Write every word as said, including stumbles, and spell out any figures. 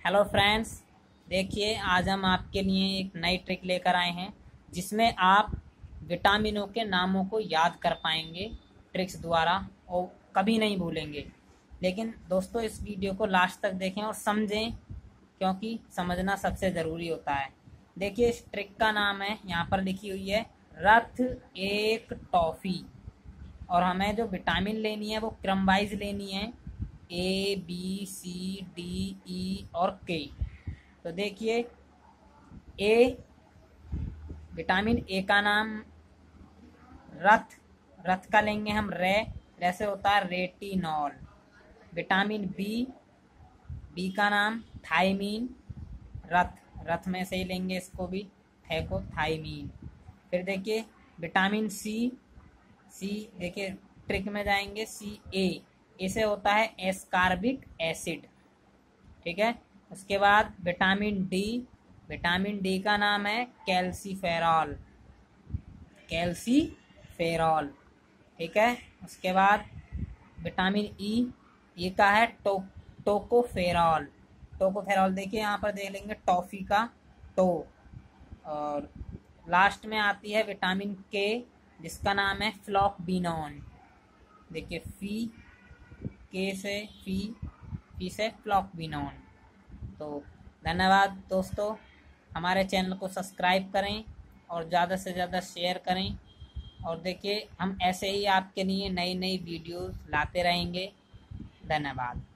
Hello friends, देखिए आज हम आपके लिए एक नई ट्रिक लेकर आए हैं जिसमें आप विटामिनों के नामों को याद कर पाएंगे ट्रिक्स द्वारा और कभी नहीं भूलेंगे। लेकिन दोस्तों इस वीडियो को लास्ट तक देखें और समझें, क्योंकि समझना सबसे ज़रूरी होता है। देखिए इस ट्रिक का नाम है, यहाँ पर लिखी हुई है रथ एक टॉफ़ी, और हमें जो विटामिन लेनी है वो क्रम वाइज लेनी है, A B C D E और के। तो देखिए ए, विटामिन ए का नाम रथ, रथ का लेंगे हम रे, रे से होता है रेटिनॉल। विटामिन बी, बी का नाम थायमीन, रथ, रथ में से ही लेंगे इसको भी, थे को थायमीन। फिर देखिए विटामिन सी, सी देखिए ट्रिक में जाएंगे सी ए, इसे होता है एस्कॉर्बिक एसिड, ठीक है। उसके बाद विटामिन डी, विटामिन डी का नाम है कैल्सीफेरॉल, कैल्सीफेरॉल, ठीक है। उसके बाद विटामिन ई, ये का है टो टोकोफेरॉल, टोकोफेरॉल देखिए यहाँ पर देख लेंगे टॉफ़ी का टो। और लास्ट में आती है विटामिन के, जिसका नाम है फ्लॉकबिनोन, देखिए फी, के से फी, फी से फ्लॉकबिनोन। तो धन्यवाद दोस्तों, हमारे चैनल को सब्सक्राइब करें और ज़्यादा से ज़्यादा शेयर करें। और देखिए हम ऐसे ही आपके लिए नई नई वीडियोस लाते रहेंगे। धन्यवाद।